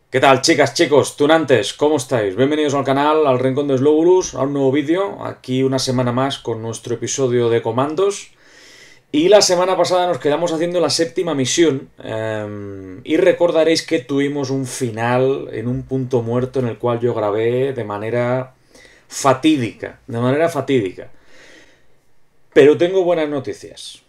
¿Qué tal, chicas, chicos, tunantes? ¿Cómo estáis? Bienvenidos al canal, al Rincón de Slowulus, a un nuevo vídeo, aquí una semana más con nuestro episodio de comandos. Y la semana pasada nos quedamos haciendo la séptima misión, y recordaréis que tuvimos un final en un punto muerto en el cual yo grabé de manera fatídica, Pero tengo buenas noticias.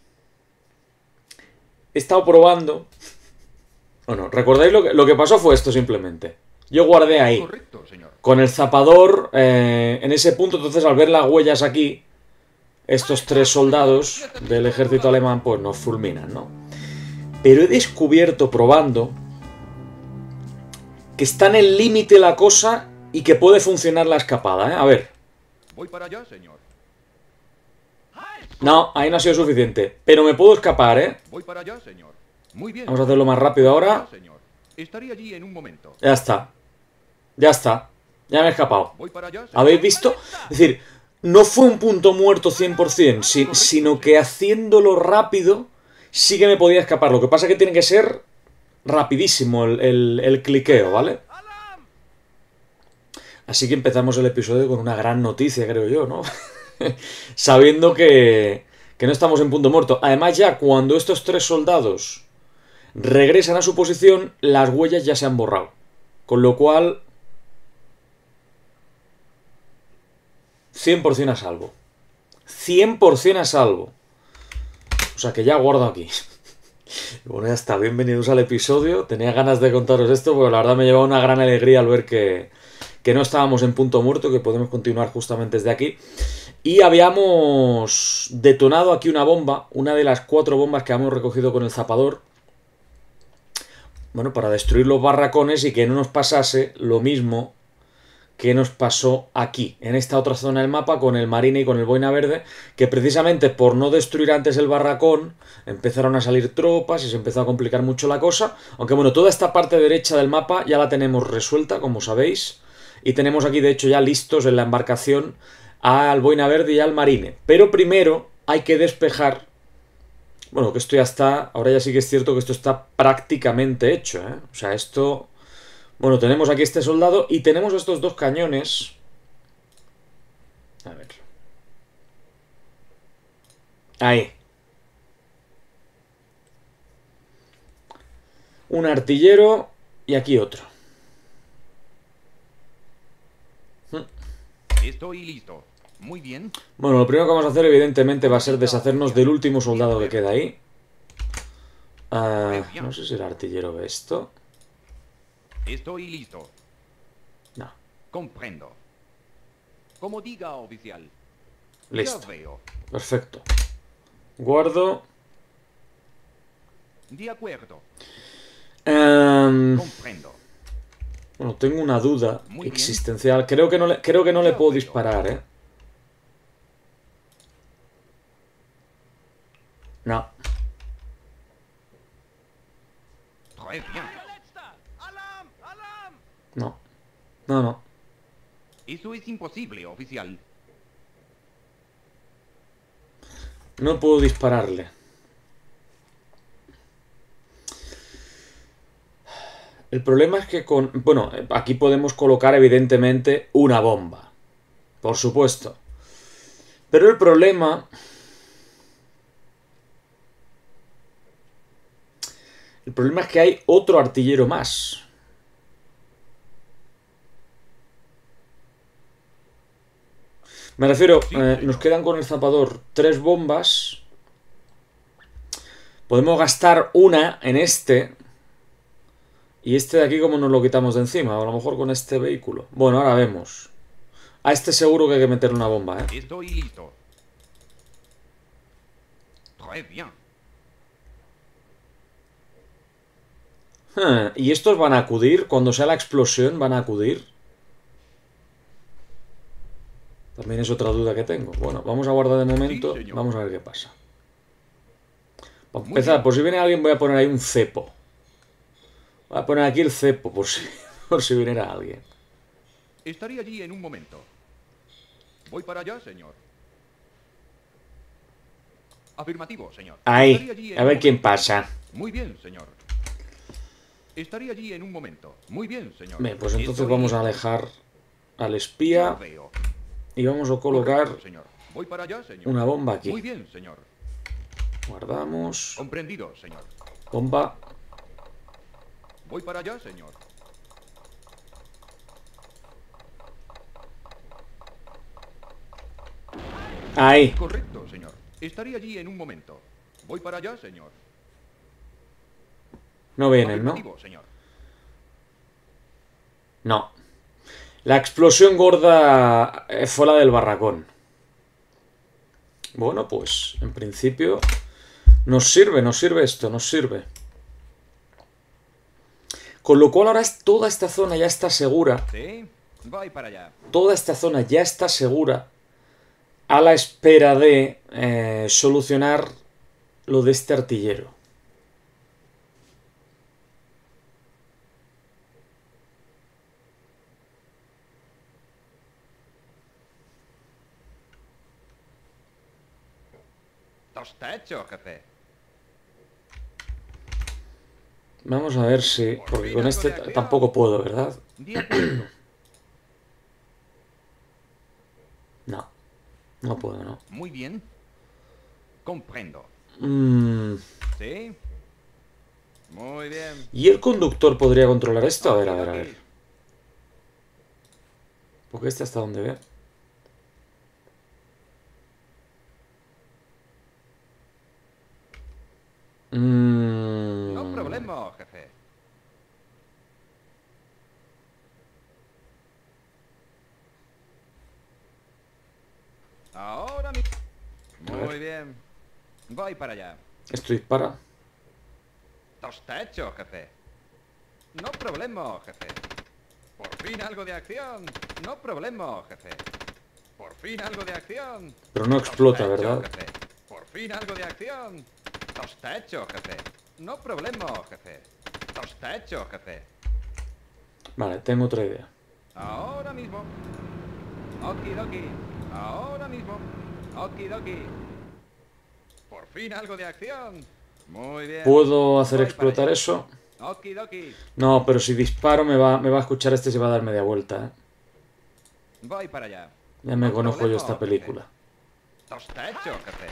He estado probando. Bueno, ¿recordáis lo que pasó? Fue esto simplemente. Yo guardé ahí, Correcto, señor. con el zapador, en ese punto. Entonces, al ver las huellas aquí, estos tres soldados del ejército alemán pues nos fulminan, ¿no? Pero he descubierto probando que está en el límite la cosa y que puede funcionar la escapada, ¿eh? A ver. Voy para allá, señor. No, ahí no ha sido suficiente. Pero me puedo escapar, ¿eh? Voy para allá, señor. Muy bien. Vamos a hacerlo más rápido Voy para ahora. allá, señor. Estaré allí en un momento. Ya está. Ya está. Ya me he escapado. Voy para allá, señor. ¿Habéis visto? Es decir, no fue un punto muerto 100%, sino que haciéndolo rápido sí que me podía escapar. Lo que pasa es que tiene que ser rapidísimo el cliqueo, ¿vale? Así que empezamos el episodio con una gran noticia, creo yo, ¿no? Sabiendo que no estamos en punto muerto. Además, ya cuando estos tres soldados regresan a su posición, las huellas ya se han borrado. Con lo cual, 100% a salvo. 100% a salvo. O sea que ya guardo aquí. Bueno, ya está. Bienvenidos al episodio. Tenía ganas de contaros esto, porque la verdad me lleva una gran alegría al ver que no estábamos en punto muerto, que podemos continuar justamente desde aquí. Y habíamos detonado aquí una bomba, una de las 4 bombas que habíamos recogido con el zapador. Bueno, para destruir los barracones y que no nos pasase lo mismo que nos pasó aquí, en esta otra zona del mapa, con el Marine y con el Boina Verde, que precisamente por no destruir antes el barracón, empezaron a salir tropas y se empezó a complicar mucho la cosa. Aunque bueno, toda esta parte derecha del mapa ya la tenemos resuelta, como sabéis, y tenemos aquí de hecho ya listos en la embarcación al Boina Verde y al Marine. Pero primero hay que despejar. Bueno, que esto ya está. Ahora ya sí que es cierto que esto está prácticamente hecho, ¿eh? O sea, esto. Bueno, tenemos aquí este soldado y tenemos estos 2 cañones. A ver. Ahí. Un artillero y aquí otro. Estoy listo. Muy bien. Bueno, lo primero que vamos a hacer evidentemente va a ser deshacernos del último soldado que queda ahí. No sé si el artillero ve esto. Estoy listo. No. Comprendo. Como diga, oficial. Listo. Ya veo. Perfecto. Guardo. De acuerdo. Em, Comprendo. bueno, tengo una duda Muy bien. existencial. Creo que no le Ya puedo veo. disparar, ¿eh? No. Très bien. No. No, no. Eso es imposible, oficial. No puedo dispararle. El problema es que con... Bueno, aquí podemos colocar evidentemente una bomba. Por supuesto. Pero el problema... El problema es que hay otro artillero más. Me refiero, Sí, nos señor. quedan con el zapador 3 bombas. Podemos gastar una en este. Y este de aquí, ¿cómo nos lo quitamos de encima? O a lo mejor con este vehículo. Bueno, ahora vemos. A este seguro que hay que meterle una bomba, ¿eh? Estoy listo. Très bien. ¿Y estos van a acudir? Cuando sea la explosión, ¿van a acudir? También es otra duda que tengo. Bueno, vamos a guardar de momento. Sí, señor. Vamos a ver qué pasa. Para Muy empezar, bien. por si viene alguien, voy a poner ahí un cepo. Voy a poner aquí el cepo, por si viniera alguien. Estaré allí en un momento. Voy para allá, señor. Afirmativo, señor. Estaré Ahí. allí en A un ver quién momento. pasa. Muy bien, señor. Estaré allí en un momento. Muy bien, señor. Bien, pues entonces Estoy vamos a listo. alejar al Ya espía veo. y vamos a colocar Correcto, señor. Voy para allá, señor. una bomba aquí. Muy bien, señor. Guardamos. Comprendido, señor. Bomba. Voy para allá, señor. Ahí. Correcto, señor. Estaré allí en un momento. Voy para allá, señor. No vienen, ¿no? Afirmativo, señor. No. La explosión gorda fue la del barracón. Bueno, pues en principio nos sirve esto, nos sirve. Con lo cual ahora toda esta zona ya está segura. Sí, voy para allá. Toda esta zona ya está segura a la espera de solucionar lo de este artillero. Está hecho, jefe. Vamos a ver si... Porque con este tampoco puedo, ¿verdad? De acuerdo. No. No puedo, no. Muy bien. Comprendo. Sí. Muy bien. ¿Y el conductor podría controlar esto? A ver, a ver, a ver. Porque este hasta donde ve. No problema, jefe. Ahora mismo. Muy bien. Voy para allá. Esto dispara. Está hecho, jefe. No problema, jefe. Por fin algo de acción. No problema, jefe. Por fin algo de acción. Pero no explota, Está hecho, ¿verdad? jefe. Por fin algo de acción. Está hecho, jefe. No problema, jefe. Está hecho, jefe. Vale, tengo otra idea. Ahora mismo. Okidoki. Ahora mismo. Okidoki. Por fin algo de acción. Muy bien. ¿Puedo hacer Voy explotar para allá. eso? Okidoki. No, pero si disparo me va a escuchar este y se va a dar media vuelta, ¿eh? Voy para allá. Ya me No conozco yo problema, esta jefe. película. Está hecho, jefe.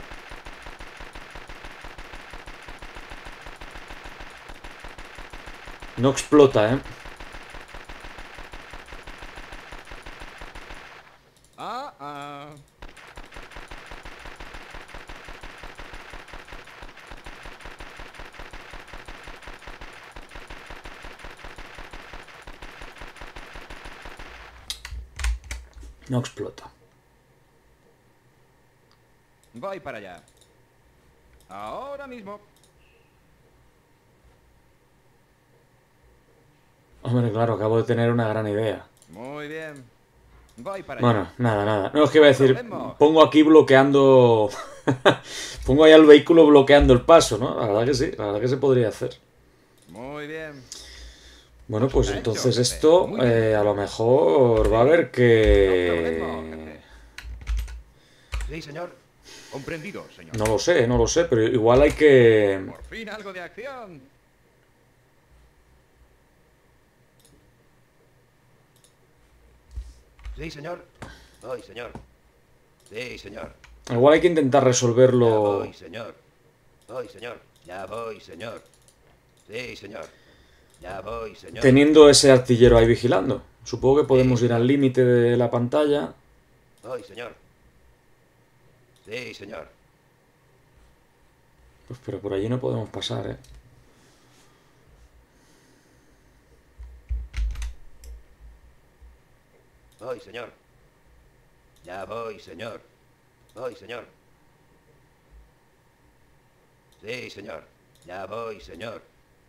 No explota, ¿eh? Ah, ah. No explota. Voy para allá. Ahora mismo. Hombre, claro, acabo de tener una gran idea. Muy bien. Voy para Bueno, allá. nada, nada. No, es que iba a decir, Problema. pongo aquí bloqueando... pongo ahí al vehículo bloqueando el paso, ¿no? La verdad que sí, la verdad que se podría hacer. Muy bien. Bueno, pues Está hecho, entonces jefe. esto Muy bien. a lo mejor va a haber No problema, que... jefe. Sí, señor. Comprendido, señor. No lo sé, pero igual hay que... Por fin algo de acción. Sí, señor. Voy, señor. Sí, señor. Igual hay que intentar Ya resolverlo voy, señor. Voy, señor. Ya voy, señor. Sí, señor. Ya voy, señor. teniendo ese artillero ahí vigilando. Supongo que podemos Sí, ir al señor. límite de la pantalla. Voy, señor. Sí, señor. Pues pero por allí no podemos pasar, ¿eh? Voy, señor. Ya voy, señor. Voy, señor. Sí, señor. Ya voy, señor.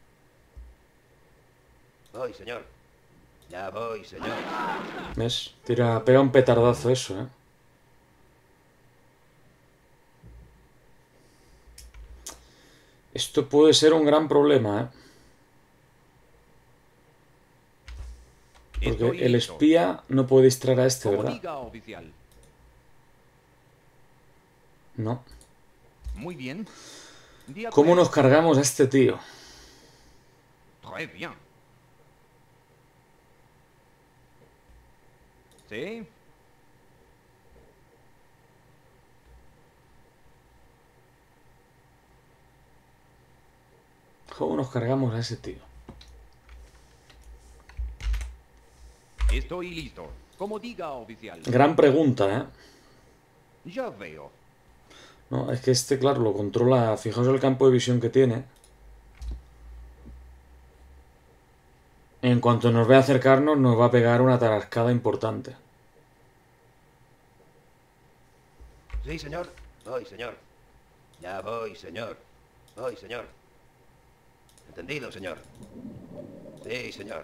Voy, señor. Ya voy, señor. ¿Ves? Pega un petardazo eso, ¿eh? Esto puede ser un gran problema, ¿eh? Porque Estoy el listo. espía no puede distraer a este, Como ¿verdad? diga, oficial. No. Muy bien. De ¿Cómo nos acuerdo. cargamos a este tío? Très bien. ¿Sí? ¿Cómo nos cargamos a ese tío? Estoy listo. Como diga, oficial. Gran pregunta, ¿eh? Ya veo. No, es que este, claro, lo controla. Fijaos el campo de visión que tiene. En cuanto nos ve acercarnos, nos va a pegar una tarascada importante. Sí, señor. Voy, señor. Ya voy, señor. Voy, señor. Entendido, señor. Sí, señor.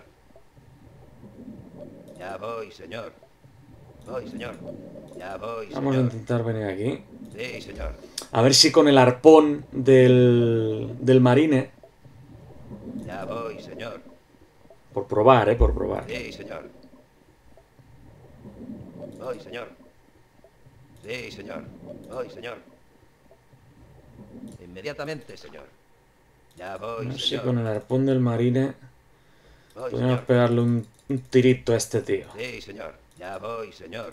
Ya voy, señor. Voy, señor. Ya voy, Vamos a señor. intentar venir aquí. Sí, señor. A ver si con el arpón del marine. Ya voy, señor. Por probar, por probar. Sí, señor. Voy, señor. Sí, señor. Voy, señor. Inmediatamente, señor. Ya A voy, ver si señor. con el arpón del marine Voy, podemos señor. pegarle un tirito a este tío. Sí, señor. Ya voy, señor.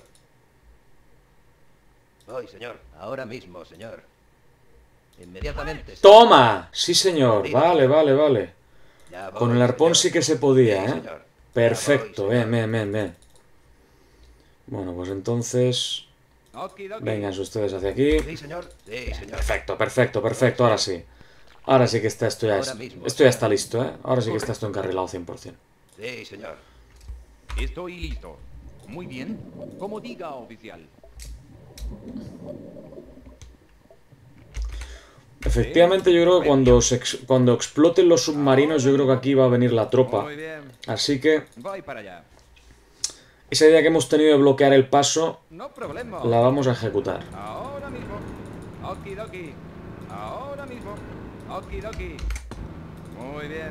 Voy, señor. Ahora mismo, señor. Inmediatamente. ¡Toma! Sí, señor. Vale, vale, vale. Ya voy, Con el arpón señor. sí que se podía, Sí, ¿eh? señor. Perfecto, Ya voy, bien, señor. bien, bien. Bueno, pues entonces... Okidoki. Vengan ustedes hacia aquí. Sí, señor. Sí, señor. Perfecto, perfecto, perfecto. Ahora sí. Ahora sí que está esto ya, Ahora mismo, esto ya señor. está listo, ¿eh? Ahora sí que está esto encarrilado 100%. Sí, señor. Estoy listo. Muy bien. Como diga, oficial. Efectivamente, yo creo que cuando exploten los submarinos, yo creo que aquí va a venir la tropa. Muy bien. Así que Voy para allá. esa idea que hemos tenido de bloquear el paso, No problema. la vamos a ejecutar. Ahora mismo. Okidoki. Ahora mismo. Okidoki. Muy bien.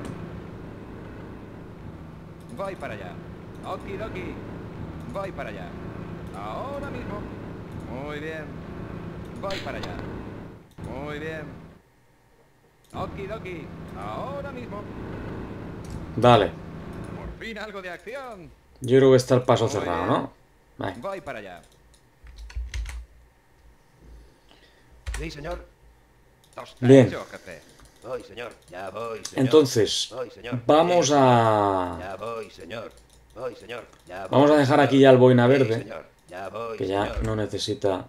Voy para allá. Okidoki. Voy para allá. Ahora mismo. Muy bien. Voy para allá. Muy bien. Okidoki. Ahora mismo. Vale. Por fin algo de acción. Yo creo que está el paso Muy cerrado, bien. ¿no? Vale. Voy para allá. Sí, señor. Está Bien. hecho, jefe. Voy, señor. Ya voy, señor. Entonces, Voy, señor. vamos Sí, a... Ya voy, señor. Voy, señor. Ya Vamos a voy, dejar señor. aquí ya el boina Sí, verde, señor. Ya voy, que ya señor. no necesita...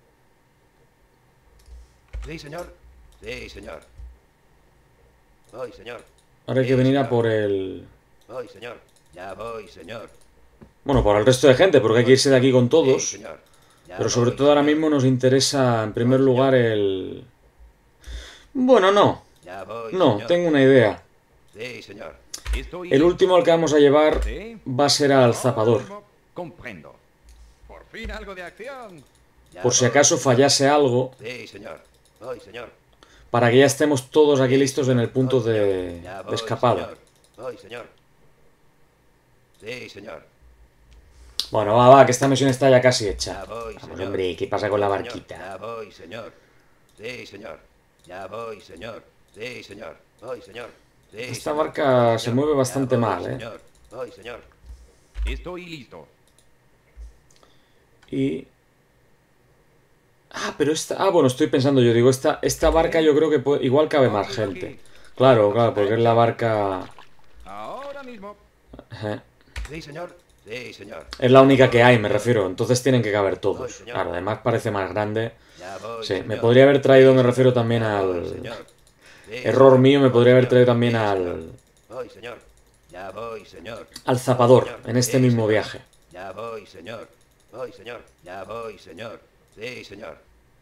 Sí, señor. Sí, señor. Voy, señor. Ahora hay que Sí, venir a señor. por el... Voy, señor. Ya voy, señor. Bueno, por el resto de gente, porque hay que irse de aquí con Sí, todos. señor. Ya Pero sobre voy, todo ahora señor. mismo nos interesa, en primer Voy, señor. lugar, el... Bueno, no. Ya voy, No, señor. tengo una idea. Sí, señor. Estoy El listo. último al que vamos a llevar Sí. va a ser al Ahora zapador. mismo. Comprendo. Por fin algo de acción. Ya Por si voy, acaso señor. fallase algo, Sí, señor. Voy, señor. para que ya estemos todos aquí Sí, listos en señor. el punto Voy, señor. de Ya voy, escapada. señor. Voy, señor. Sí, señor. Bueno, va, que esta misión está ya casi hecha. Ya voy, Vamos, señor. hombre, ¿qué pasa con la Voy, señor. barquita? Ya voy, señor. Sí, señor. Ya voy, señor. Sí, señor. Voy, señor. Sí, Esta señor. barca Voy, se señor. mueve Ya bastante voy, mal, ¿eh? Señor. Voy, señor. Estoy listo. Y... Ah, pero esta... Ah, bueno, estoy pensando, yo digo, esta barca yo creo que igual cabe más gente. Claro, claro, porque es la barca... Ahora mismo. Sí, señor. Sí, señor. Es la única que hay, me refiero. Entonces tienen que caber Voy, todos. señor. Claro, además parece más grande. Ya voy, Sí, señor. me podría haber traído, Sí, me señor. refiero también Ya voy, al... señor. Sí, Error señor. mío, me Voy, podría haber señor. traído también Sí, al... señor. Voy, señor. Ya voy, señor. Al zapador, Voy, señor. en este Sí, mismo señor. viaje. Ya voy, señor. Voy, señor. Ya voy, señor. Sí, señor.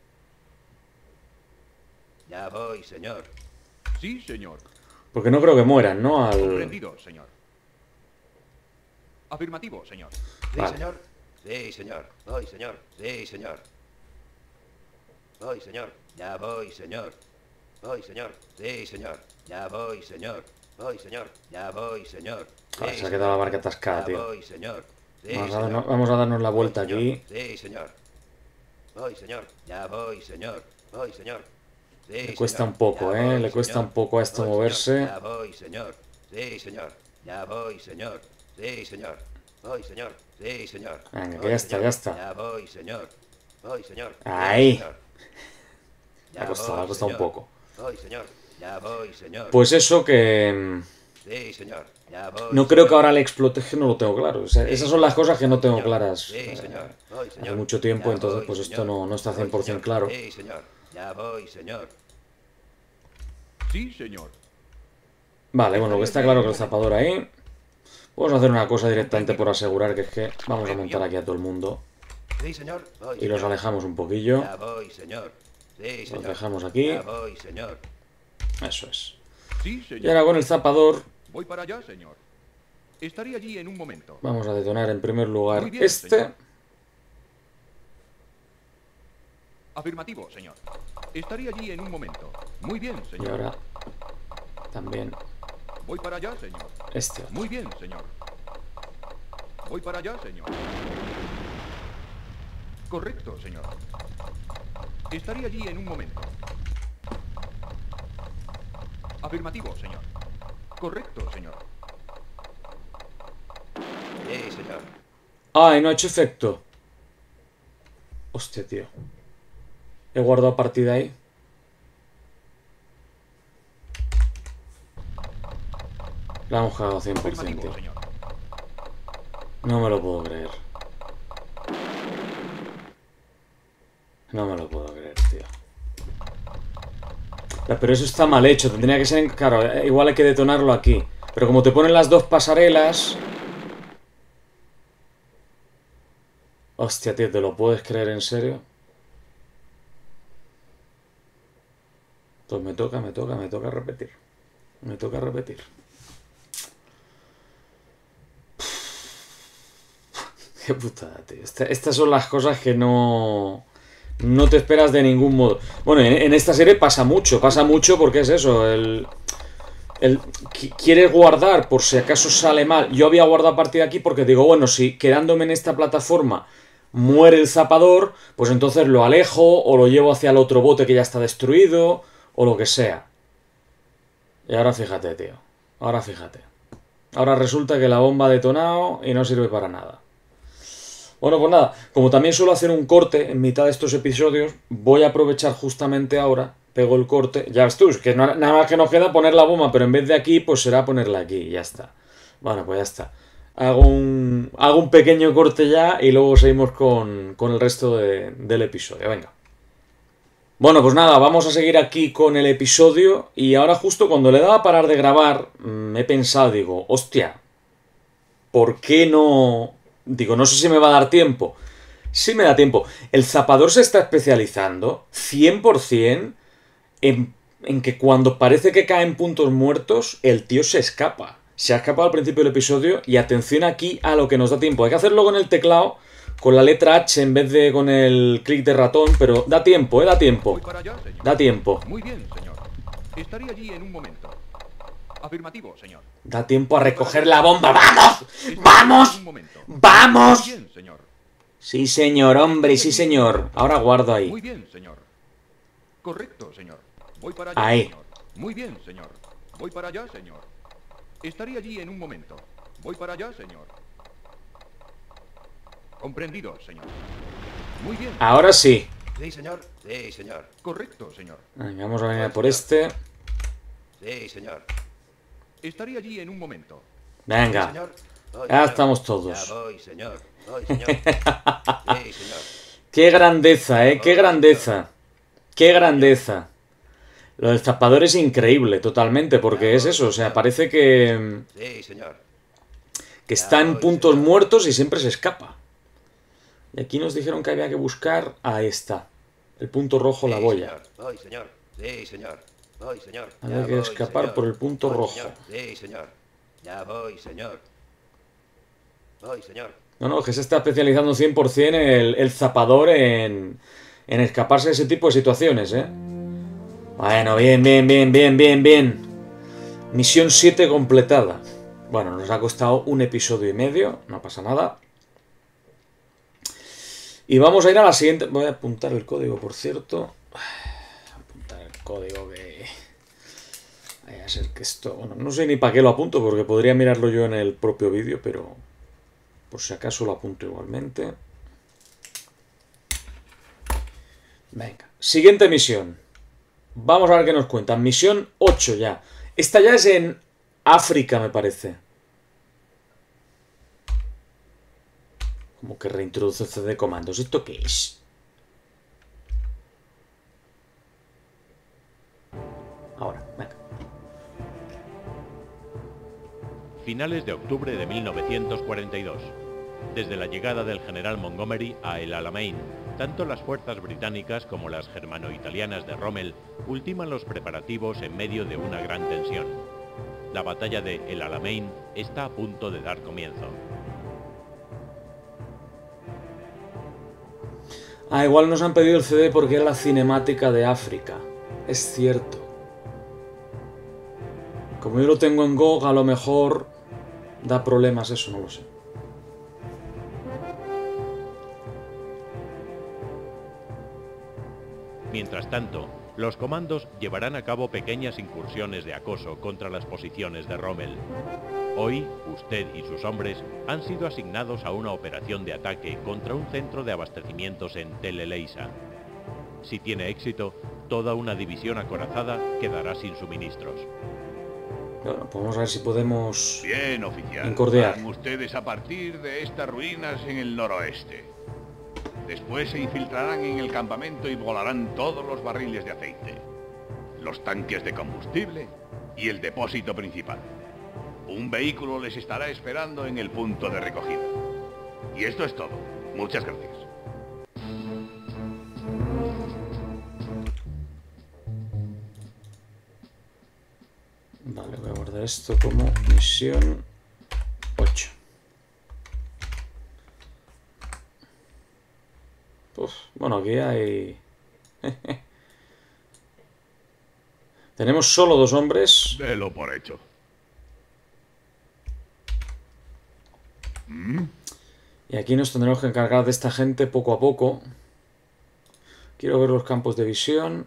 Ya voy, señor. Sí, señor. Porque no creo que mueran, ¿no? Al... Comprendido, señor. Afirmativo, señor. Sí, Vale. señor. Sí, señor. Voy, señor. Sí, señor. Voy, señor. Ya voy, señor. Voy, señor. Sí, señor. Ya voy, señor. Voy, señor. Ya voy, señor. Joder, Sí, se ha señor. quedado la barca atascada, Ya tío. voy, señor. Sí, Vamos a señor. vamos a darnos la Voy, vuelta señor. aquí. Sí, señor. Voy, señor. Ya voy, señor. Voy, señor. Sí, Le cuesta señor. un poco, Ya voy, Le cuesta señor. un poco a esto Voy, señor. moverse. Ya voy, señor. Sí, señor. Ya voy, señor. Sí, señor. Voy, señor. Sí, señor. Venga, que Voy, ya está, señor. ya está. Ya voy, señor. Voy, señor. Sí, Ahí. señor. Ha Ya costado un señor. poco. Voy, señor. Ya voy, señor. Pues eso que... Sí, señor. Ya voy, No creo que señor. ahora le explote, que no lo tengo claro. O sea, esas son las cosas que no tengo Señor. claras Sí, señor. Voy, señor. hace mucho tiempo, Ya entonces voy, pues esto señor. no está Voy, 100% señor. claro. Sí, señor. Ya voy, señor. Sí, señor. Vale, bueno, que está claro que el zapador ahí. Vamos a hacer una cosa directamente por asegurar, que es que vamos a montar aquí a todo el mundo. Sí, señor. Voy, Y los señor. alejamos un poquillo. Ya voy, señor. Sí, señor. Los dejamos aquí. Ya voy, señor. Eso es. Sí, Y ahora señor. con el zapador Voy para allá, señor. Estaré allí en un momento. vamos a detonar en primer lugar Muy bien, este. señor. Afirmativo, señor. Estaré allí en un momento. Muy bien, Y señor. ahora también Voy para allá, señor. este otro. Muy bien, señor. Voy para allá, señor. Correcto, señor. Estaré allí en un momento. Afirmativo, señor. Correcto, señor. Sí, señor. ¡Ay, no ha hecho efecto! Hostia, tío. He guardado partida ahí. La hemos cagado 100%, Afirmativo, tío. señor. No me lo puedo creer. No me lo puedo creer, tío. Ya, pero eso está mal hecho. Tendría que ser... Claro, igual hay que detonarlo aquí. Pero como te ponen las dos pasarelas... Hostia, tío, ¿te lo puedes creer en serio? Pues me toca repetir. Me toca repetir. Qué putada, tío. Estas son las cosas que no te esperas de ningún modo. Bueno, en esta serie pasa mucho porque es eso, quieres guardar por si acaso sale mal. Yo había guardado partida aquí porque digo, bueno, si quedándome en esta plataforma muere el zapador, pues entonces lo alejo o lo llevo hacia el otro bote que ya está destruido o lo que sea. Y ahora fíjate, tío. Ahora fíjate. Ahora resulta que la bomba ha detonado y no sirve para nada. Bueno, pues nada, como también suelo hacer un corte en mitad de estos episodios, voy a aprovechar justamente ahora, pego el corte, ya ves tú, es que nada más que nos queda poner la bomba, pero en vez de aquí, pues será ponerla aquí, y ya está. Bueno, pues ya está. Hago un pequeño corte ya y luego seguimos con el resto del episodio, venga. Bueno, pues nada, vamos a seguir aquí con el episodio y ahora justo cuando le daba a parar de grabar, he pensado, digo, hostia, ¿por qué no...? Digo, no sé si me va a dar tiempo. Sí me da tiempo. El zapador se está especializando 100% en que cuando parece que caen puntos muertos, el tío se escapa. Se ha escapado al principio del episodio y atención aquí a lo que nos da tiempo. Hay que hacerlo con el teclado, con la letra H en vez de con el clic de ratón, pero da tiempo, da tiempo. Voy para allá, señor. Da tiempo. Muy bien, señor. Estaré allí en un momento. Afirmativo, señor. Da tiempo a recoger la bomba. ¡Vamos! Estaré ¡Vamos! allí en un momento. ¡Vamos! Muy bien, señor. Sí, señor, hombre, sí, señor. Ahora guardo ahí. Muy bien, señor. Correcto, señor. Voy para allá, Ahí. señor. Muy bien, señor. Voy para allá, señor. Estaré allí en un momento. Voy para allá, señor. Comprendido, señor. Muy bien. Ahora sí. Sí, señor. Sí, señor. Correcto, señor. Venga, vamos a venir a por este. Sí, señor. Estaré allí en un momento. Sí, Venga. señor. Voy, Ya señor. estamos todos. Ya voy, señor. Voy, señor. Sí, señor. Qué grandeza, qué grandeza. Qué grandeza. Lo del zapador es increíble, totalmente, porque es eso, o sea, parece que Sí, señor. está en puntos muertos y siempre se escapa. Y aquí nos dijeron que había que buscar... Ahí está. El punto rojo, la Sí, boya. señor. Voy, señor. Sí, señor. Voy, señor. Había Ya que voy, escapar señor. por el punto Voy, rojo. señor. Sí, señor. Ya voy, señor. Voy, señor. No, que se está especializando 100% el zapador en escaparse de ese tipo de situaciones, ¿eh? Bueno, bien. Misión 7 completada. Bueno, nos ha costado un episodio y medio, no pasa nada. Y vamos a ir a la siguiente... Voy a apuntar el código, por cierto. Apuntar el código que... Vaya a ser que esto... Bueno, no sé ni para qué lo apunto, porque podría mirarlo yo en el propio vídeo, pero por si acaso lo apunto igualmente. Venga, siguiente misión. Vamos a ver qué nos cuentan. Misión 8 ya. Esta ya es en África, me parece. Como que reintroduce CD comandos. ¿Esto qué es? Ahora, venga. Finales de octubre de 1942. Desde la llegada del general Montgomery a El Alamein, tanto las fuerzas británicas como las germano-italianas de Rommel ultiman los preparativos en medio de una gran tensión. La batalla de El Alamein está a punto de dar comienzo. Ah, igual nos han pedido el CD porque era la cinemática de África. Es cierto. Como yo lo tengo en GOG, a lo mejor da problemas eso, no lo sé. Mientras tanto, los comandos llevarán a cabo pequeñas incursiones de acoso contra las posiciones de Rommel. Hoy, usted y sus hombres han sido asignados a una operación de ataque contra un centro de abastecimientos en Tel Eleisa. Si tiene éxito, toda una división acorazada quedará sin suministros. Bueno, pues vamos a ver si podemos... Bien, oficial. Incordiar. Van ustedes a partir de estas ruinas en el noroeste. Después se infiltrarán en el campamento y volarán todos los barriles de aceite, los tanques de combustible y el depósito principal. Un vehículo les estará esperando en el punto de recogida. Y esto es todo. Muchas gracias. Vale, voy a guardar esto como misión 8. Uf, bueno, aquí hay... Tenemos solo 2 hombres. Délo por hecho. Y aquí nos tendremos que encargar de esta gente poco a poco. Quiero ver los campos de visión.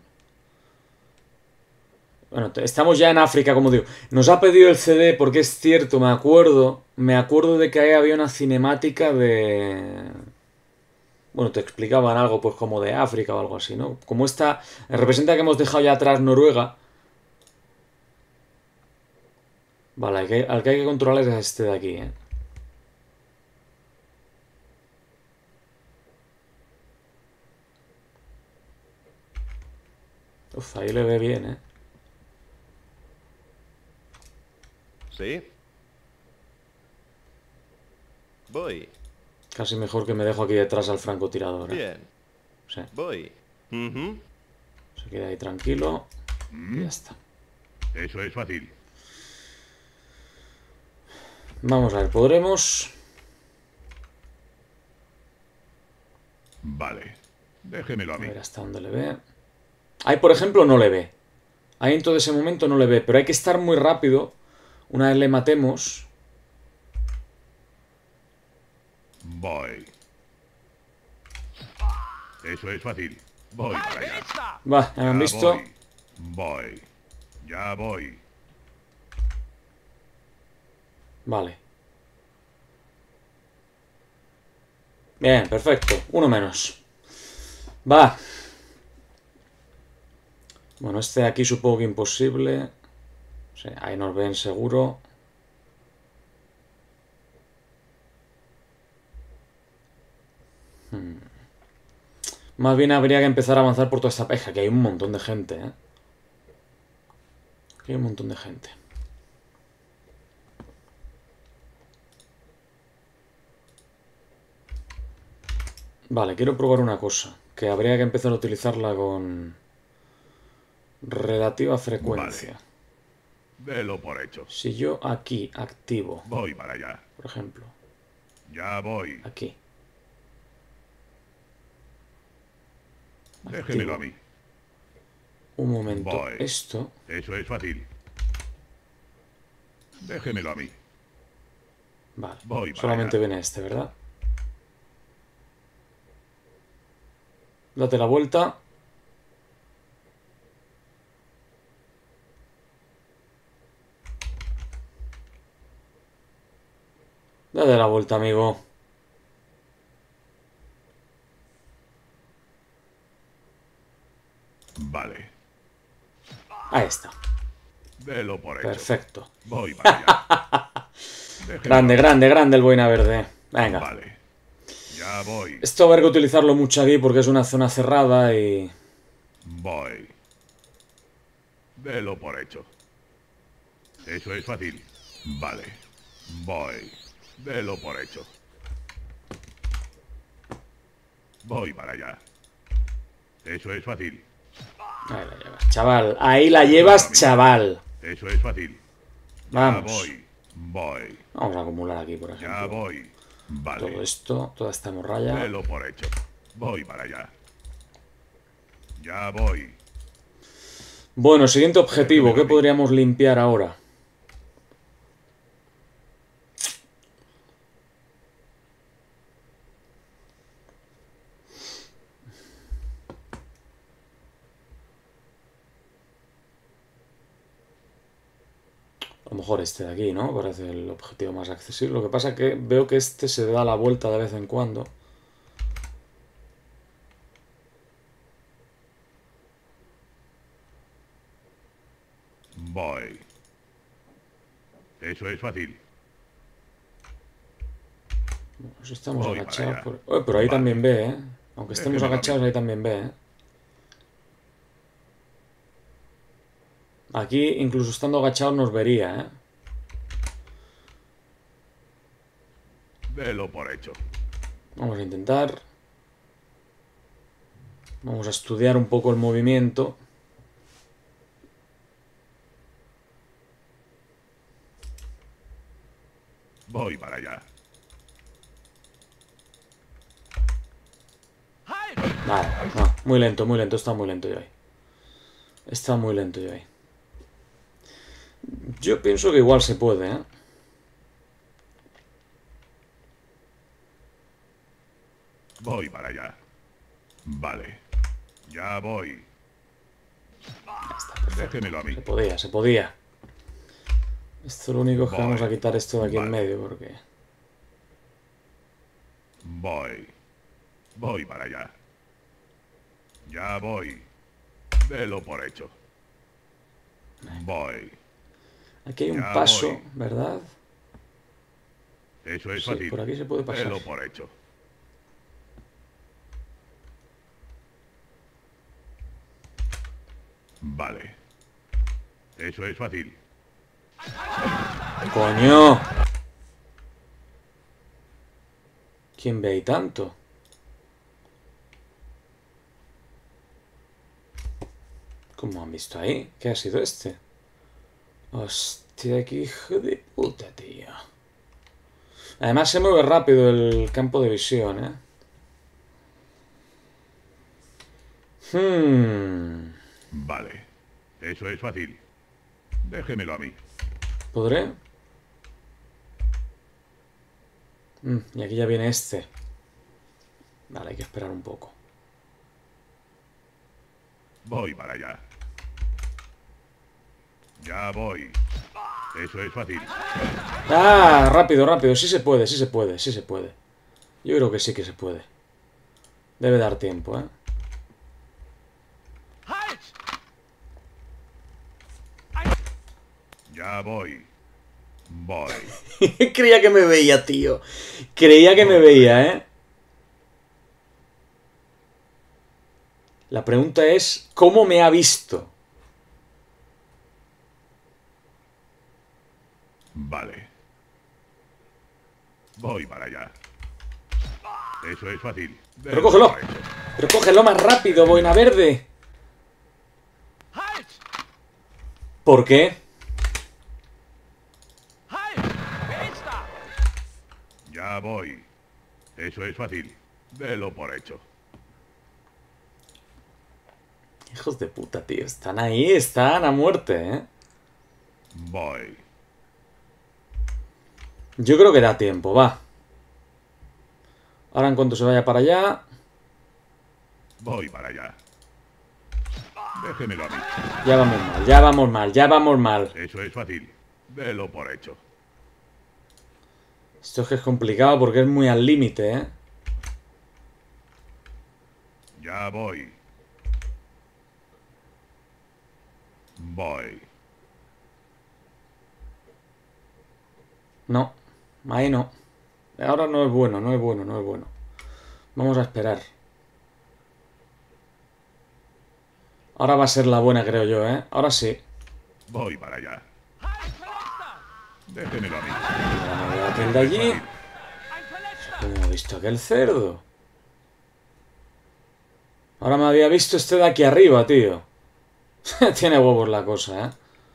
Bueno, estamos ya en África, como digo. Nos ha pedido el CD porque es cierto, me acuerdo de que ahí había una cinemática de... Bueno, te explicaban algo pues como de África o algo así, ¿no? Como esta... Representa que hemos dejado ya atrás Noruega. Vale, al que hay que controlar es este de aquí, ¿eh? Uf, ahí le ve bien, ¿eh? ¿Sí? Voy. Casi mejor que me dejo aquí detrás al francotirador, ¿eh? Bien. Sí. Voy. Se queda ahí tranquilo. Y ya está. Eso es fácil. Vamos a ver, ¿podremos? Vale. Déjemelo a A mí. ver hasta dónde le ve. Ahí, por ejemplo, no le ve. Ahí en todo ese momento no le ve. Pero hay que estar muy rápido. Una vez le matemos. Voy. Eso es fácil. Voy para allá. Va, ya me han Ya visto. Voy. Ya voy. Vale. Bien, perfecto. Uno menos. Va. Bueno, este de aquí supongo que imposible. Sí, ahí nos ven seguro. Más bien habría que empezar a avanzar por toda esta peja, que hay un montón de gente, ¿eh? Aquí hay un montón de gente. Vale, quiero probar una cosa, que habría que empezar a utilizarla con relativa frecuencia. Délo por hecho. Si yo aquí activo, Voy para allá. por ejemplo, Ya voy. aquí, Déjemelo a mí. un momento, Voy. esto, Eso es fácil. Déjemelo a mí. vale, Voy para solamente allá. viene este, ¿verdad? Date la vuelta. Dale la vuelta, amigo. Vale. Ahí está. Delo por hecho. Perfecto. Voy para allá. Grande, grande, grande el boina verde. Venga. Vale. Ya voy. Esto va a haber que utilizarlo mucho aquí porque es una zona cerrada y... Voy. Delo por hecho. Eso es fácil. Vale. Voy. Delo por hecho. Voy para allá. Eso es fácil. Ahí la llevas, chaval. Ahí la llevas, chaval. Eso es fácil. Vamos. Ya voy. Voy. Vamos a acumular aquí, por Ya ejemplo. voy. Vale. Todo esto, toda esta morralla. Delo por hecho. Voy para allá. Ya voy. Bueno, siguiente objetivo. ¿Qué podríamos limpiar ahora? A lo mejor este de aquí, ¿no? Parece el objetivo más accesible. Lo que pasa es que veo que este se da la vuelta de vez en cuando. Voy. Eso es fácil. Pues estamos Voy agachados. para allá. Pero ahí Vale. también ve, ¿eh? Aunque estemos Déjemelo a mí. agachados, ahí también ve, ¿eh? Aquí, incluso estando agachados, nos vería, ¿eh? Delo por hecho. Vamos a intentar. Vamos a estudiar un poco el movimiento. Voy para allá. Vale, no, muy lento, está muy lento yo ahí. Está muy lento yo ahí. Yo pienso que igual se puede, ¿eh? Voy para allá. Vale. Ya voy. Déjemelo a mí. Se podía. Esto lo único es que Voy. vamos a quitar esto de aquí en Vale. medio porque... Voy. Voy para allá. Ya voy. Delo por hecho. Voy. Aquí hay un Ya paso, voy. ¿verdad? Eso es Sí, fácil. por aquí se puede pasar. Delo por hecho. Vale. Eso es fácil. ¡Coño! ¿Quién ve ahí tanto? ¿Cómo han visto ahí? ¿Qué ha sido este? Hostia, qué hijo de puta, tío. Además se mueve rápido el campo de visión, ¿eh? Vale. Eso es fácil. Déjemelo a mí. ¿Podré? Y aquí ya viene este. Vale, hay que esperar un poco. Voy para allá. Ya voy. Eso es fácil. ¡Ah! Rápido, rápido. Sí se puede, sí se puede, sí se puede. Yo creo que sí que se puede. Debe dar tiempo, ¿eh? Ya voy. Voy. Creía que me veía, tío. Creía que me veía, ¿eh? La pregunta es, ¿cómo me ha visto? Vale. Voy para allá. Eso es fácil. ¡Pero cógelo! Delo por hecho. ¡Pero cógelo más rápido, boina verde! ¿Por qué? Ya voy. Eso es fácil. Delo por hecho. Hijos de puta, tío. Están ahí, están a muerte, ¿eh? Voy. Yo creo que da tiempo, va. Ahora en cuanto se vaya para allá... Voy para allá. Déjemelo a mí. Ya vamos mal, ya vamos mal, ya vamos mal. Eso es fácil. Delo por hecho. Esto es que es complicado porque es muy al límite, ¿eh? Ya voy. Voy. No, ahí no. Ahora no es bueno, no es bueno, no es bueno. Vamos a esperar. Ahora va a ser la buena, creo yo, ¿eh? Ahora sí. Voy para allá. Déjemelo a mí. Ahora me veo aquel de allí. ¿Cómo ha visto aquel cerdo? Ahora me había visto este de aquí arriba, tío. Tiene huevos la cosa, ¿eh?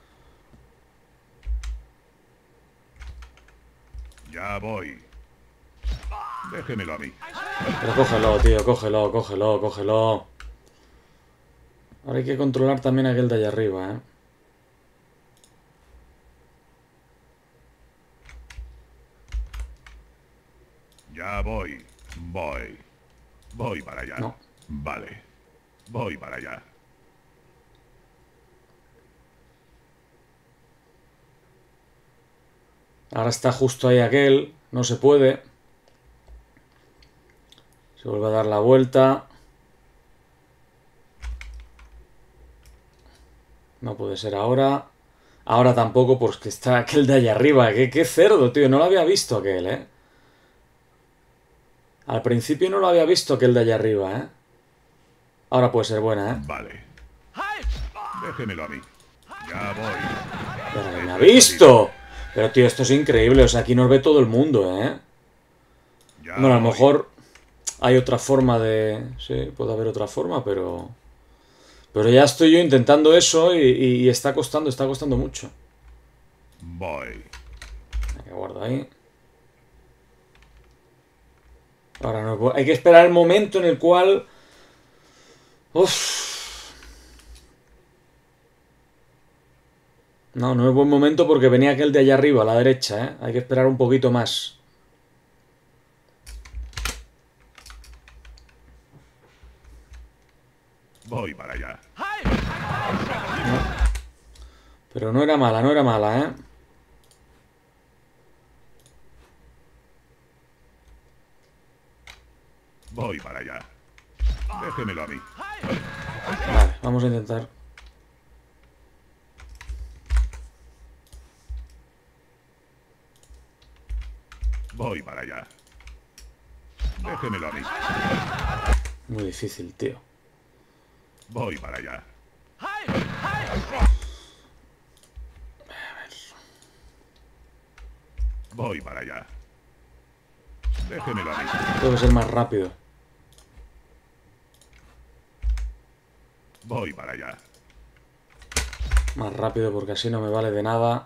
Ya voy. Déjemelo a mí. Pero cógelo, tío, cógelo, cógelo, cógelo. Ahora hay que controlar también aquel de allá arriba, ¿eh? Ya voy. Voy. Voy para allá. No. Vale. Voy para allá. Ahora está justo ahí aquel. No se puede. Se vuelve a dar la vuelta. No puede ser ahora. Ahora tampoco, porque está aquel de allá arriba. ¿Qué cerdo, tío? No lo había visto aquel, ¿eh? Al principio no lo había visto aquel de allá arriba, ¿eh? Ahora puede ser buena, ¿eh? Vale. Déjemelo a mí. Ya voy. Pero que me ha visto. Pero, tío, esto es increíble. O sea, aquí nos ve todo el mundo, ¿eh? Ya Bueno, a lo voy. mejor hay otra forma de... Sí, puede haber otra forma, pero... Pero ya estoy yo intentando eso y está costando mucho. Voy. Que guardo ahí. Ahora no, hay que esperar el momento en el cual... Uf. No, no es buen momento porque venía aquel de allá arriba, a la derecha, ¿eh? Hay que esperar un poquito más. Voy para allá. Pero no era mala, ¿eh? Voy para allá. Déjemelo a mí. Vale, vamos a intentar. Voy para allá. Déjemelo a mí. Muy difícil, tío. Voy para allá. Voy para allá. Déjemelo a mí. Tengo que ser más rápido. Voy para allá. Más rápido porque así no me vale de nada.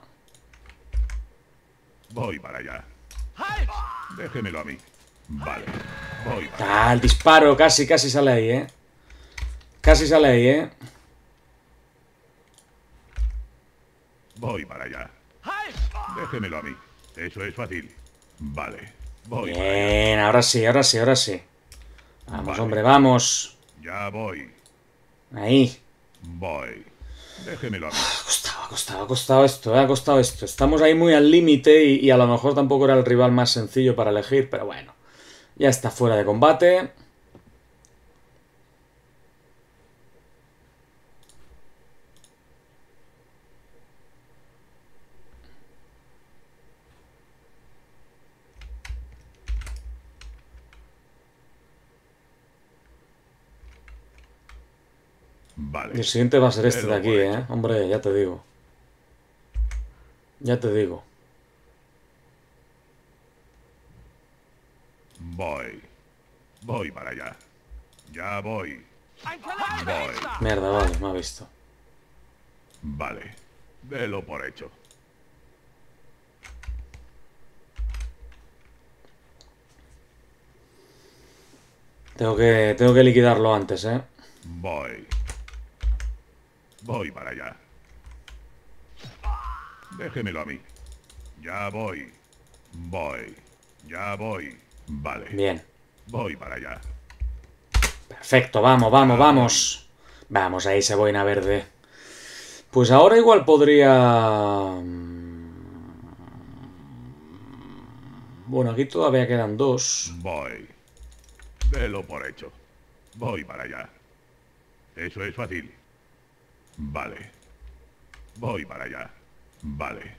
Voy para allá. Déjemelo a mí. Vale. Voy para allá. Ah, el disparo, casi sale ahí, ¿eh? Casi sale ahí, ¿eh? Voy para allá. Déjemelo a mí. Eso es fácil. Vale. Voy para allá. Bien, ahora sí, ahora sí, ahora sí. Vamos, Vale. hombre, vamos. Ya voy. Ahí. Voy. Déjemelo a mí. Ha costado esto, ha costado esto. Estamos ahí muy al límite y a lo mejor tampoco era el rival más sencillo para elegir, pero bueno. Ya está fuera de combate. Vale. Y el siguiente va a ser este de Lo aquí, por hecho. ¿eh? Hombre, ya te digo. Ya te digo. Voy. Voy para allá. Ya voy. Voy. Mierda, vale, me ha visto. Vale. Delo por hecho. Tengo que liquidarlo antes, ¿eh? Voy. Voy para allá. Déjemelo a mí. Ya voy. Voy. Ya voy. Vale. Bien. Voy para allá. Perfecto, vamos, vamos, vamos. Vamos, ahí esa boina verde. Pues ahora igual podría... Bueno, aquí todavía quedan 2. Voy. Delo por hecho. Voy para allá. Eso es fácil. Vale. Voy para allá. Vale.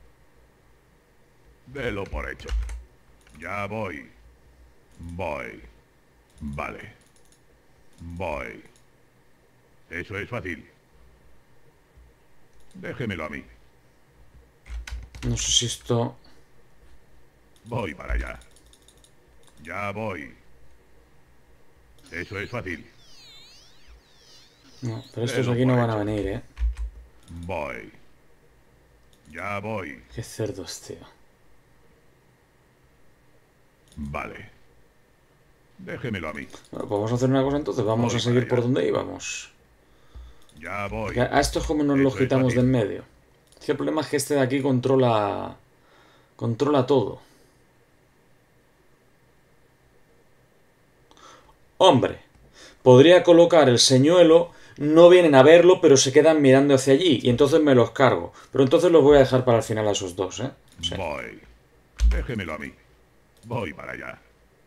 Delo por hecho. Ya voy. Voy. Vale. Voy. Eso es fácil. Déjemelo a mí. No sé si esto... Voy para allá. Ya voy. Eso es fácil. No, pero estos aquí no van a venir, ¿eh? Voy. Ya voy. Qué cerdos, tío. Vale. Déjemelo a mí. Bueno, pues vamos a hacer una cosa entonces. Vamos Voy a seguir para por allá. donde íbamos. Ya voy. Porque a esto es como nos lo Eso es quitamos de fácil. en medio. Es que el problema es que este de aquí controla... Controla todo. Hombre, podría colocar el señuelo, no vienen a verlo, pero se quedan mirando hacia allí, y entonces me los cargo. Pero entonces los voy a dejar para el final a esos dos, ¿eh? Sí. Voy. Déjemelo a mí. Voy para allá.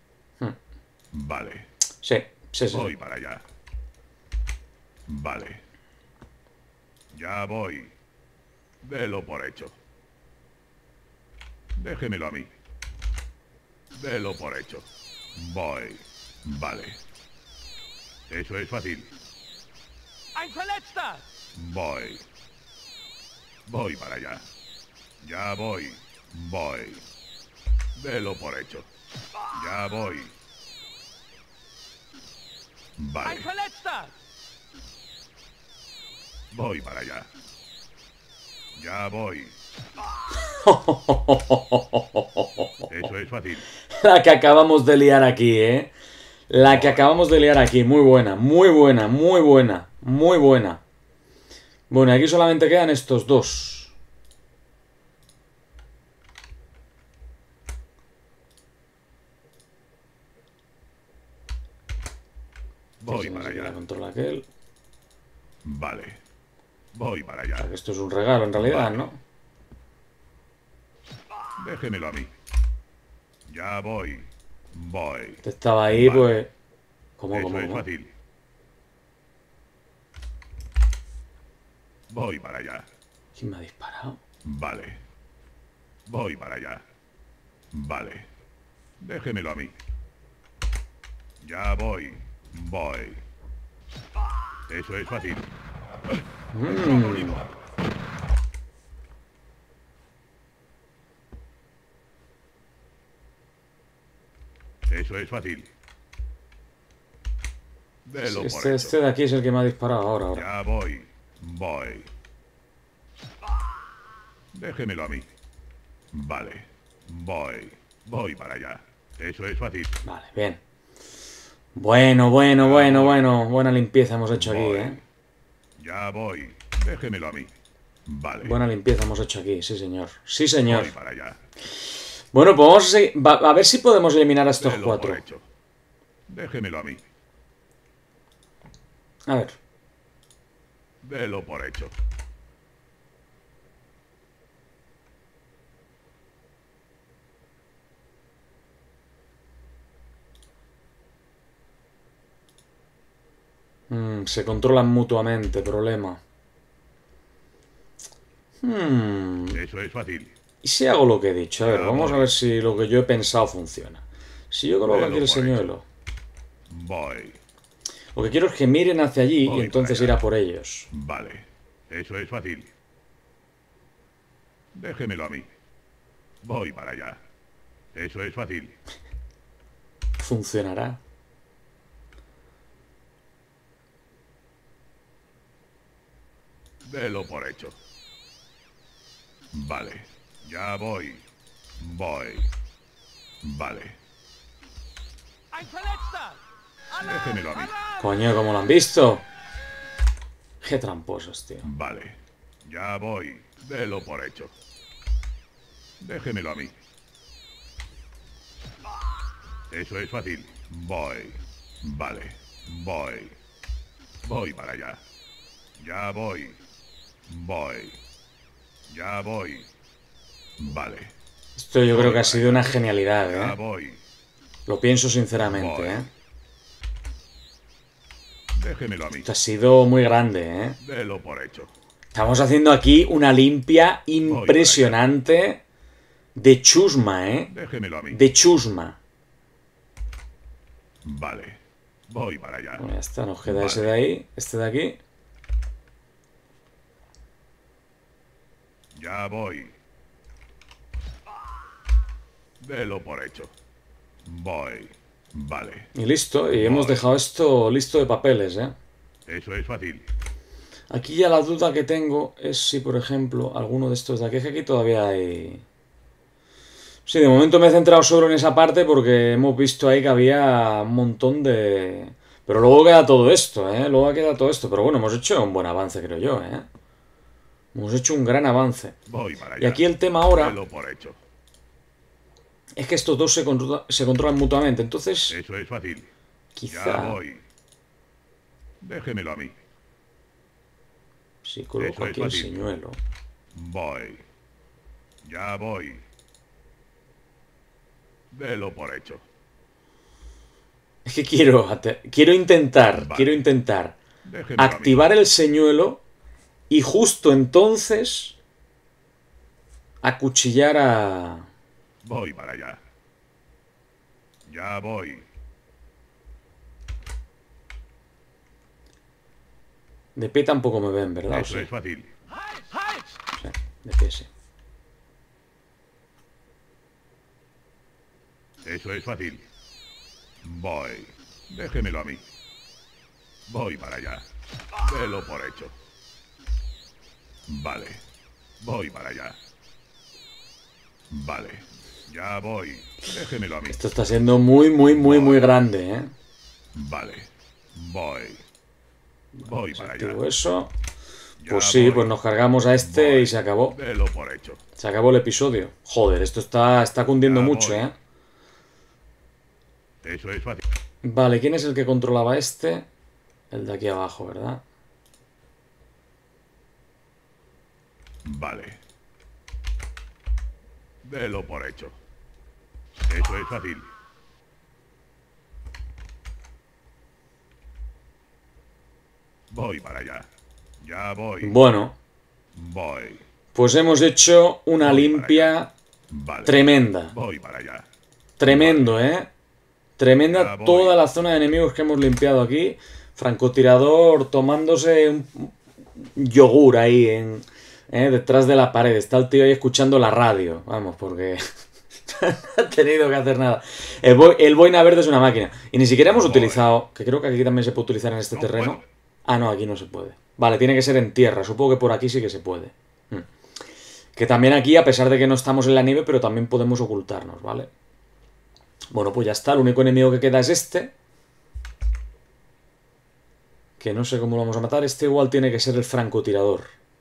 Vale. Sí, sí, sí. Voy para allá. Vale. Ya voy. Delo por hecho. Déjemelo a mí. Delo por hecho. Voy. Vale. Eso es fácil. Voy. Voy para allá. Ya voy. Voy. Delo por hecho. Ya voy. Vale. Voy para allá. Ya voy. Eso es fácil. La que acabamos de liar aquí, ¿eh? La que acabamos de liar aquí. Muy buena, muy buena, muy buena, muy buena. Bueno, aquí solamente quedan estos dos. Voy para La allá. controla aquel. Vale. Voy para O sea, allá. que esto es un regalo en realidad, Vale. ¿no? Déjemelo a mí. Ya voy. Voy. Este estaba ahí, Vale. pues... ¿Cómo, Eso cómo, es cómo? fácil. Voy para allá. ¿Quién me ha disparado? Vale. Voy para allá. Vale. Déjemelo a mí. Ya voy. Voy. Eso es fácil. Eso es fácil. Delo por Este hecho. de aquí es el que me ha disparado ahora. Ya voy. Voy. Déjemelo a mí. Vale. Voy. Voy para allá. Eso es fácil. Vale, bien. Bueno. Buena limpieza hemos hecho aquí, Voy. ¿eh? Ya voy. Déjemelo a mí. Vale. Buena limpieza hemos hecho aquí, sí señor. Sí señor. Voy para allá. Bueno, pues vamos a seguir. A ver si podemos eliminar a estos Delo por 4. hecho. Déjemelo a mí. A ver. Delo por hecho. Se controlan mutuamente, problema. Eso es fácil. ¿Y si hago lo que he dicho? A ver, Ya vamos a voy. ver si lo que yo he pensado funciona. Si yo coloco Delo aquí el por señuelo, Voy. lo que quiero es que miren hacia allí Voy y entonces para ir allá. a por ellos. Vale. Eso es fácil. Déjemelo a mí. Voy para allá. Eso es fácil. Funcionará. Delo por hecho. Vale. Ya voy. Voy. Vale. Déjemelo a mí. Coño, ¿cómo lo han visto? Qué tramposos, tío. Vale. Ya voy. Delo por hecho. Déjemelo a mí. Eso es fácil. Voy. Vale. Voy. Voy para allá. Ya voy. Voy. Ya voy. Vale. Esto yo creo que ha sido una genialidad, Ya ¿eh? voy. Lo pienso sinceramente, Voy. ¿eh? Déjemelo a mí. Esto ha sido muy grande, ¿eh? Delo por hecho. Estamos haciendo aquí una limpia impresionante de chusma, ¿eh? Déjemelo a mí. De chusma. Vale. Voy para allá. Bueno, ya está, nos queda Vale. ese de ahí, este de aquí. Ya voy. Delo por hecho. Voy. Vale. Y listo, y hemos dejado esto listo de papeles, ¿eh? Eso es fácil. Aquí ya la duda que tengo es si, por ejemplo, alguno de estos de aquí, es que aquí todavía hay... Sí, de momento me he centrado solo en esa parte porque hemos visto ahí que había un montón de... Pero luego queda todo esto, ¿eh? Luego queda todo esto. Pero bueno, hemos hecho un buen avance, creo yo, ¿eh? Hemos hecho un gran avance. Voy para allá. Y aquí el tema ahora Delo por hecho. es que estos dos se controlan mutuamente. Entonces, Eso es fácil. Ya quizá... voy. Déjemelo a mí. Si coloco Eso es aquí el fácil. señuelo... Voy. Ya voy. Delo por hecho. Es que quiero intentar, Vale. Déjemelo a mí. activar el señuelo y justo entonces acuchillar a... Voy para allá. Ya voy. De pie tampoco me ven, ¿verdad? ¿O Eso sí? es fácil. Sí, de pie sí. Eso es fácil. Voy. Déjemelo a mí. Voy para allá. Delo por hecho. Vale. Voy para allá. Vale. Ya voy. Déjemelo a mí. Esto está siendo muy grande, ¿eh? Vale. Voy. Voy para allá. Activo eso. Ya Pues sí, voy. pues nos cargamos a este Voy. y se acabó. Delo por hecho. Se acabó el episodio. Joder, esto está cundiendo Ya mucho, voy. ¿eh? Eso es fácil. Vale, ¿quién es el que controlaba este? El de aquí abajo, ¿verdad? Vale. Delo por hecho. Eso es fácil. Voy para allá. Ya voy. Bueno, Voy. pues hemos hecho una Voy limpia Vale. tremenda. Voy para allá. Tremendo, ¿eh? Tremenda Ya voy. toda la zona de enemigos que hemos limpiado aquí. Francotirador tomándose un yogur ahí detrás de la pared. Está el tío ahí escuchando la radio. Vamos, porque no ha tenido que hacer nada. El boina verde es una máquina. Y ni siquiera hemos Voy. utilizado, que creo que aquí también se puede utilizar en este No terreno. puedo. Ah, no, aquí no se puede. Vale, tiene que ser en tierra. Supongo que por aquí sí que se puede. Que también aquí, a pesar de que no estamos en la nieve, pero también podemos ocultarnos, ¿vale? Bueno, pues ya está. El único enemigo que queda es este. Que no sé cómo lo vamos a matar. Este igual tiene que ser el francotirador.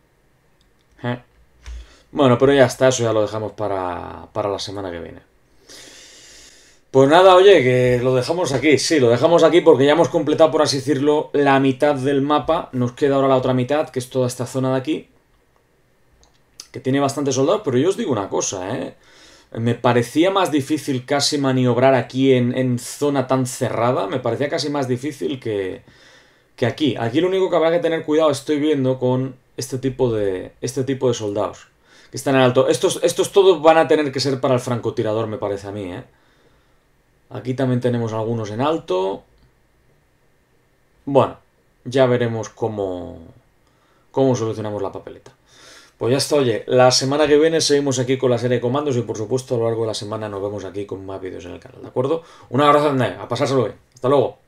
Bueno, pero ya está. Eso ya lo dejamos para la semana que viene. Pues nada, oye, que lo dejamos aquí. Sí, lo dejamos aquí porque ya hemos completado, por así decirlo, la mitad del mapa. Nos queda ahora la otra mitad, que es toda esta zona de aquí. Que tiene bastantes soldados, pero yo os digo una cosa, ¿eh? Me parecía más difícil casi maniobrar aquí en zona tan cerrada. Me parecía casi más difícil que aquí. Aquí lo único que habrá que tener cuidado, estoy viendo, con este tipo de soldados. Que están en alto. Estos todos van a tener que ser para el francotirador, me parece a mí, ¿eh? Aquí también tenemos algunos en alto. Bueno, ya veremos cómo solucionamos la papeleta. Pues ya está, oye, la semana que viene seguimos aquí con la serie de comandos y por supuesto a lo largo de la semana nos vemos aquí con más vídeos en el canal, ¿de acuerdo? Un abrazo, a pasárselo bien. Hasta luego.